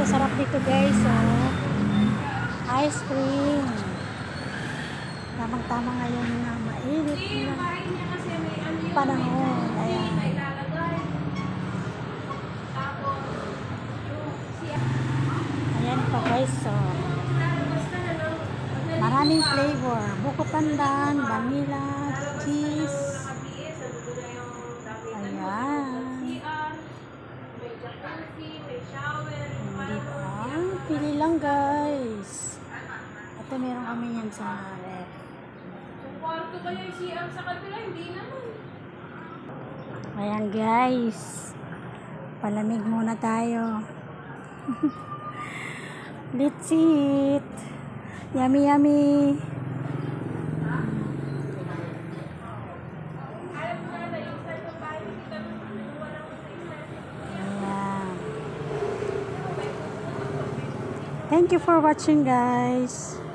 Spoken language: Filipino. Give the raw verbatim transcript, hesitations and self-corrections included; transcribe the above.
masarap dito guys, oh. Ice cream. Tamang-tama ngayon na mainit na panahon. Ayan. Ayan pa guys, oh. Maraming flavor. Buko pandan, vanilla, cheese. Ayan. Hindi ba? Pili lang guys. Ito meron kami yan sa ref. Kwarto ba yung C R sa kabila? Hindi naman. Ayan guys. Palamig muna tayo. Let's eat. Yummy yummy. Ayan. Thank you for watching guys.